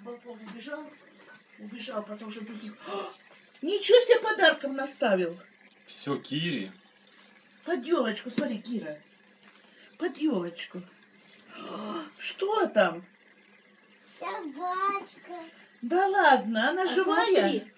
Папа убежал, потому что тут... Ничего себе подарком наставил. Все, Кире. Под елочку, смотри, Кира. Под елочку. Что там? Собачка. Да ладно, она живая? Смотри.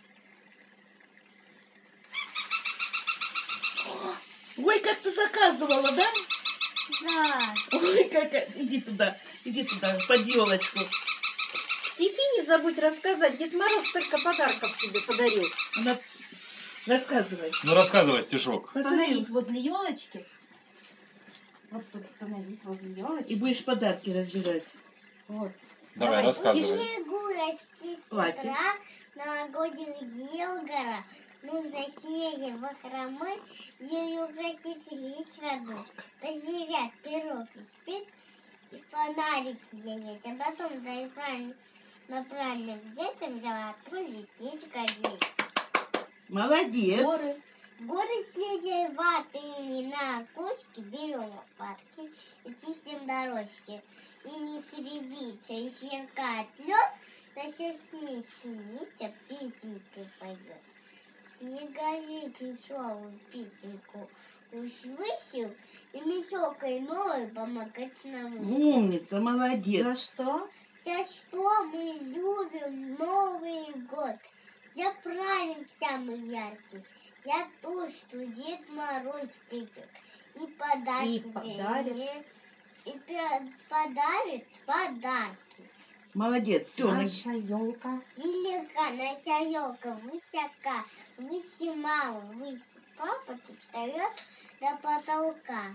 Ой, как ты заказывала, да? Да. Ой, какая... Иди туда, под елочку. Стихи не забудь рассказать. Дед Мороз столько подарков тебе подарил. Она... Рассказывай. Ну рассказывай стишок. Становись возле елочки. Вот тут становись возле елочки. И будешь подарки разбирать. Вот. Давай, Давай, рассказывай. Снегу расти с Платье. утра, новогодних дел гора. Нужно снеге бахромы, ее украсить лишь воду. Позверять пирог испечь и фонарики зажечь. А потом на праздник детям золотой лететь гореть. Молодец. Горы свежей ваты и на окошке берем лопатки и чистим дорожки. И не серебрится, и сверкает лед, на сосне синица песенку поет. Снеговик веселую песенку уж вышел, и мешокой новой помогать нам. Умница, молодец. За что? За что мы любим Новый год? За праздник самый яркий. Я то, что Дед Мороз придет и подарки подарит подарки. Молодец, все. Наша елка. Велика наша елка, высока, выше мамы, выше папа, ты встает до потолка.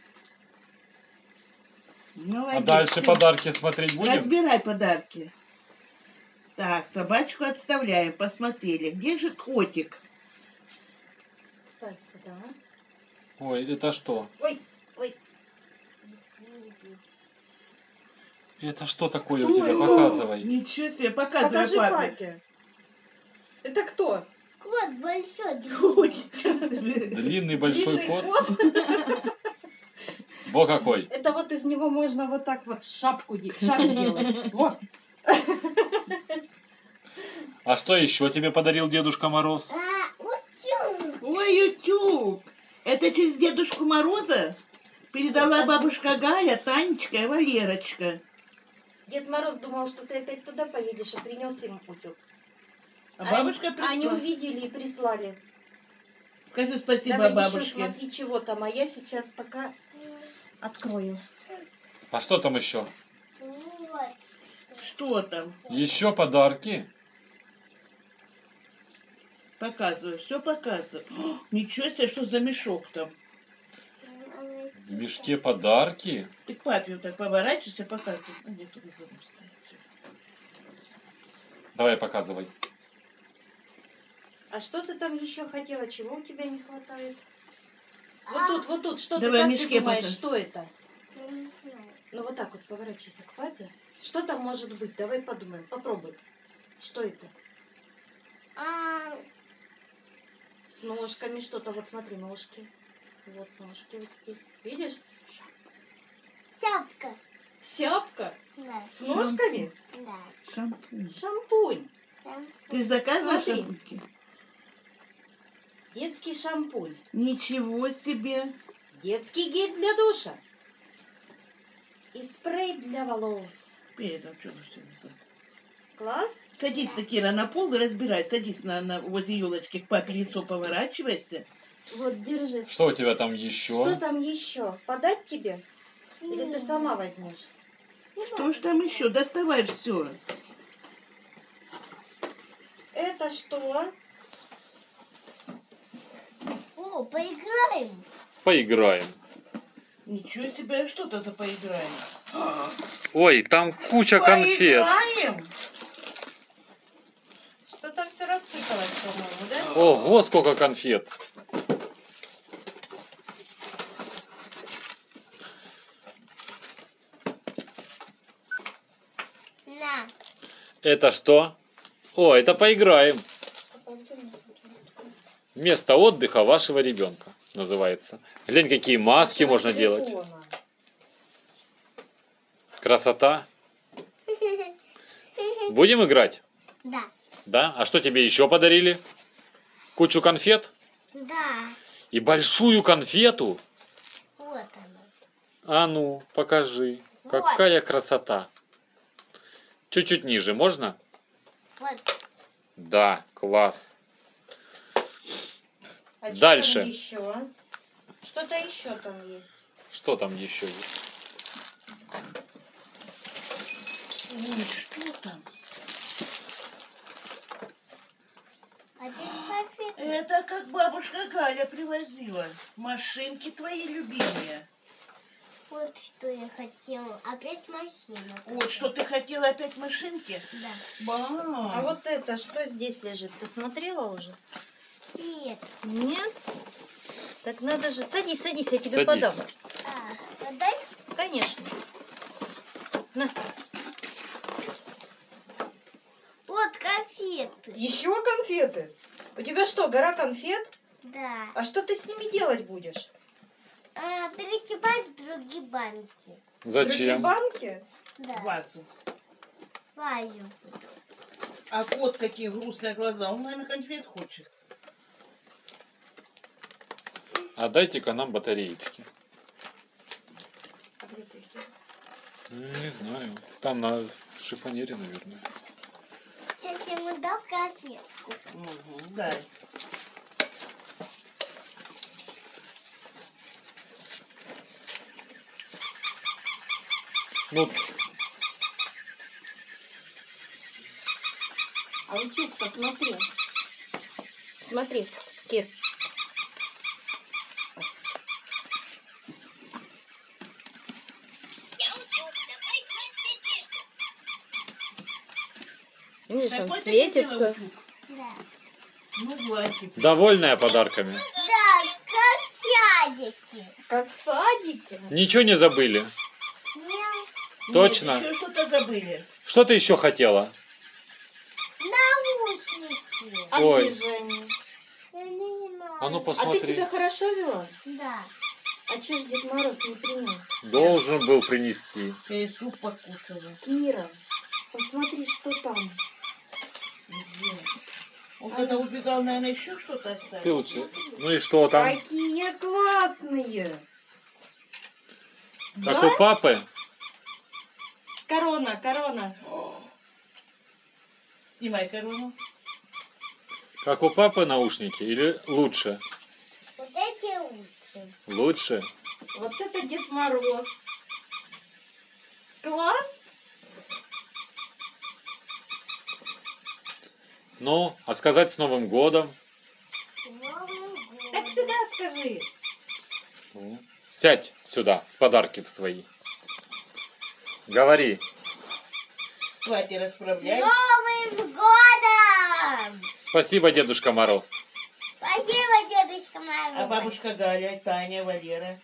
Молодец. А дальше всё. подарки смотреть будем? Разбирай подарки. Так, собачку отставляем, посмотрели. Где же котик? Ставь сюда. Ой, это что? Ой, ой. Это что такое Кто у тебя? это? Показывай. Ничего себе, показывай Покажи папе. папе. Это кто? Кот большой, Ой, ничего себе. Длинный большой Длинный кот. Во какой. Это вот из него можно вот так вот шапку делать. Вот. А что еще тебе подарил Дедушка Мороз? утюг. Ой, утюг. Это через Дедушку Мороза передала бабушка Галя, Танечка и Валерочка. Дед Мороз думал, что ты опять туда поедешь и принес им утюг. А бабушка прислала. Они увидели и прислали. Скажи спасибо Давай еще бабушке. смотри, чего там. А я сейчас пока открою. А что там еще? Вот. Что там? Еще подарки? Показывай, все показывай. О, ничего себе, что за мешок там? В мешке подарки? Ты к папе вот так поворачивайся, показывай. А, нет, туда забыл ставить. Давай показывай. А что ты там еще хотела? Чего у тебя не хватает? Вот тут, что Давай в ты, как мешке ты думаешь, пока. что это? Я не знаю. Ну вот так вот поворачивайся к папе. Что там может быть? Давай подумаем. Попробуй. Что это? С ножками что-то. Вот смотри, ножки. Вот ножки вот здесь. Видишь? Шапка. Сяпка Да. с ножками. Да. Шампунь. Шампунь. Ты заказываешь Смотри. шампуньки? Детский шампунь. Ничего себе. Детский гель для душа. И спрей для волос. Передом, что все это? Класс? Садись, Кира, на пол и разбирай. Садись возле елочки, к папе лицо поворачивайся. Вот, держи. Что у тебя там Что еще? там еще? Подать тебе? Или ты сама возьмешь? Что ж там еще? Доставай все. Это что? О, поиграем. Поиграем. Ничего себе, что-то за поиграем. Ой, там куча конфет. Поиграем? Что-то все рассыпалось, по-моему, да? Ого, сколько конфет. На. Это что? О, это поиграем. Место отдыха вашего ребенка называется. Глянь, какие маски можно делать. Телефона. Красота. Будем играть? Да. Да? А что тебе еще подарили? Кучу конфет? Да. И большую конфету? Вот оно. А ну, покажи. Вот. Какая красота. Чуть-чуть ниже, можно? Вот. Да, класс. А что Дальше. там еще? Что-то еще там есть. Что там еще есть? Ой, что там? Опять конфеты. Это как бабушка Галя привозила. Машинки твои любимые. Вот что я хотела. Опять машина. Вот, что ты хотела опять машинки? Да. А вот это, что здесь лежит? Ты смотрела уже? Нет. Нет? Так надо же... Садись, садись, я тебе Садись. подам. Подай. Конечно. На. Вот конфеты. Еще конфеты? У тебя что, гора конфет? Да. А что ты с ними делать будешь? Пересыпать в другие банки. Другие Зачем? банки? Да. Вазу. Вазу. А кот какие грустные глаза. Он, наверное, конфет хочет. А дайте-ка нам батареечки. А где ты их делаешь? Не знаю. Там на шифонере, наверное. Сейчас ему дал конфетку. Угу, дай. Ну, А утюг посмотри. Смотри, Кир. Видишь, он Такой ты светится. хотела утюг? Да. Ну, Васик. довольная подарками. Да, как чадики. Как в садике. Ничего не забыли? Нет. Точно? Нет, еще что-то забыли. Что ты еще хотела? Наушники. А Ой. где же они? Я не знаю. А ну А ты посмотри. себя хорошо вела? Да. А че ж Дед Мороз не принес? Должен был принести. Я и суп покушала. Кира, посмотри, что там. Где? Он когда убегал, наверное, еще что-то Ты оставил. лучше. Ну и что там? Какие классные! Как у папы? Корона, корона. Снимай корону. Как у папы наушники или лучше? Вот эти лучше. Лучше? Вот это Дед Мороз. Класс? Ну, а сказать с Новым годом? Новый год. Так сюда скажи. Ну, сядь сюда, в подарки в свои. Говори. Хватит расправлять. Новым годом! Спасибо, Дедушка Мороз. Спасибо, Дедушка Мороз. А бабушка Галя, Таня, Валера.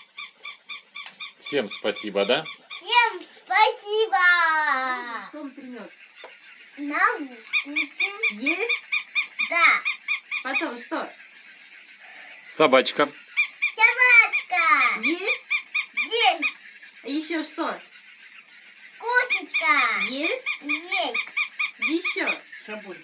Всем спасибо, да? Всем спасибо! Что он принес? Наушники. Есть? Да. Потом что? Собачка. Собачка. Есть? Есть. Еще что? Кошечка. Есть? Есть. Еще? Шабуль.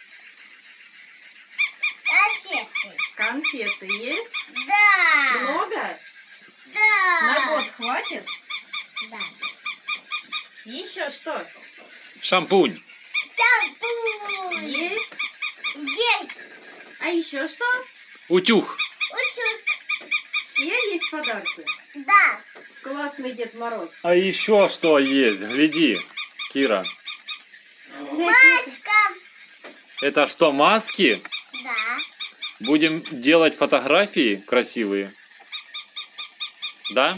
Конфеты. Конфеты есть? Да. Много? Да. На год хватит? Да. Еще что? Шампунь. Шампунь. Есть? Есть. А еще что? Утюг. Утюг. Все есть подарки? Да. Классный Дед Мороз. А еще что есть? Гляди, Кира. Машка. Это что, маски? Да. Будем делать фотографии красивые? Да?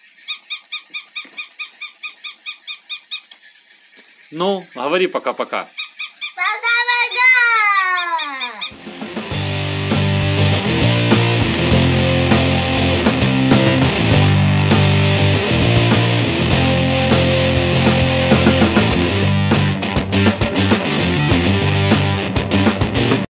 Ну, говори пока-пока.